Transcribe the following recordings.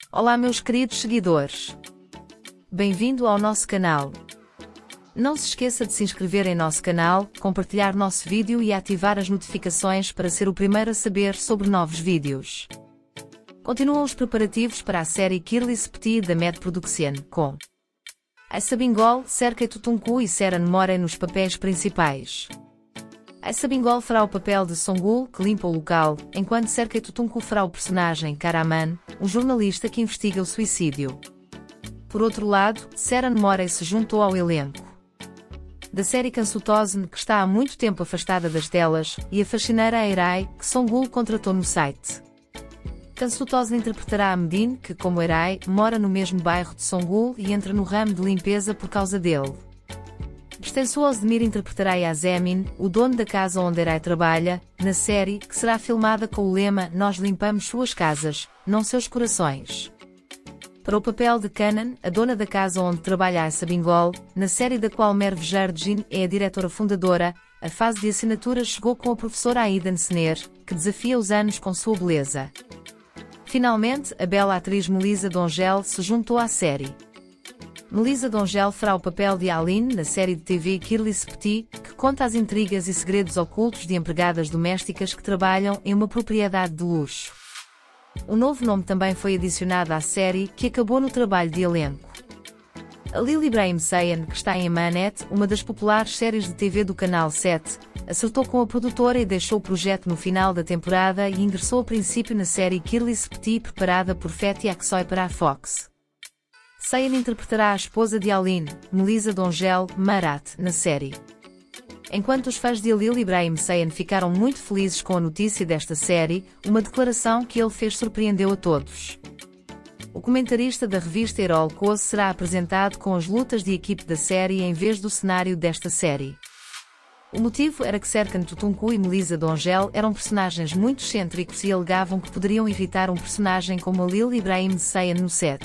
Olá meus queridos seguidores. Bem-vindo ao nosso canal. Não se esqueça de se inscrever em nosso canal, compartilhar nosso vídeo e ativar as notificações para ser o primeiro a saber sobre novos vídeos. Continuam os preparativos para a série Kirlis Petit da Med Production, com Aisa Bingol, Serkei Tutunku e Seren Moren nos papéis principais. Aisa Bingol fará o papel de Songul, que limpa o local, enquanto Serkei Tutunku fará o personagem Karaman, um jornalista que investiga o suicídio. Por outro lado, Seren Moren se juntou ao elenco da série Kansutosen, que está há muito tempo afastada das telas, e a faxineira Eirai, que Songul contratou no site. Kansutosen interpretará a Medine, que, como Eirai, mora no mesmo bairro de Songul e entra no ramo de limpeza por causa dele. Prestenso Ozdemir interpretará Yasemin, o dono da casa onde Eirai trabalha, na série, que será filmada com o lema "Nós limpamos suas casas, não seus corações". Para o papel de Kanan, a dona da casa onde trabalha Aisa Bingol, na série da qual Merve Jardin é a diretora fundadora, a fase de assinatura chegou com a professora Aida Nsener, que desafia os anos com sua beleza. Finalmente, a bela atriz Melissa Dongel se juntou à série. Melissa Dongel fará o papel de Aline na série de TV Kirlis Petit, que conta as intrigas e segredos ocultos de empregadas domésticas que trabalham em uma propriedade de luxo. Um novo nome também foi adicionado à série, que acabou no trabalho de elenco. A Lily Brahim Sayan, que está em Manet, uma das populares séries de TV do Canal 7, acertou com a produtora e deixou o projeto no final da temporada e ingressou a princípio na série Kirlis Petit preparada por Fatih Aksoy para a Fox. Sayan interpretará a esposa de Aline, Melissa Dongel, Marat, na série. Enquanto os fãs de Lily Brahim Sayan ficaram muito felizes com a notícia desta série, uma declaração que ele fez surpreendeu a todos. O comentarista da revista Erol Koz será apresentado com as lutas de equipe da série em vez do cenário desta série. O motivo era que Serkei Tutunku e Melissa Dongel eram personagens muito excêntricos e alegavam que poderiam irritar um personagem como a Lily Brahim Sayan no set.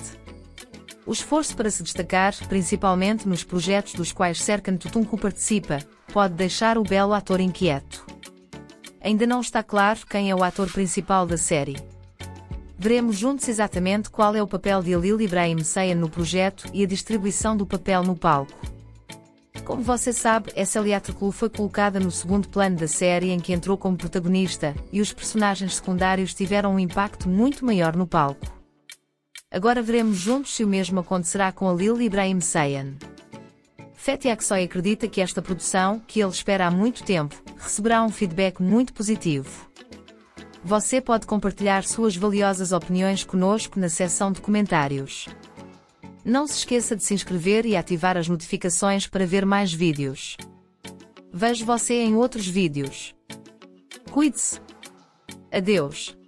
O esforço para se destacar, principalmente nos projetos dos quais Serkei Tutunku participa, pode deixar o belo ator inquieto. Ainda não está claro quem é o ator principal da série. Veremos juntos exatamente qual é o papel de Lily Brahim Sayan no projeto e a distribuição do papel no palco. Como você sabe, Esselia Terkulu foi colocada no segundo plano da série em que entrou como protagonista, e os personagens secundários tiveram um impacto muito maior no palco. Agora veremos juntos se o mesmo acontecerá com a Lily Brahim Sayan. Fatih Aksoy acredita que esta produção, que ele espera há muito tempo, receberá um feedback muito positivo. Você pode compartilhar suas valiosas opiniões conosco na seção de comentários. Não se esqueça de se inscrever e ativar as notificações para ver mais vídeos. Vejo você em outros vídeos. Cuide-se. Adeus.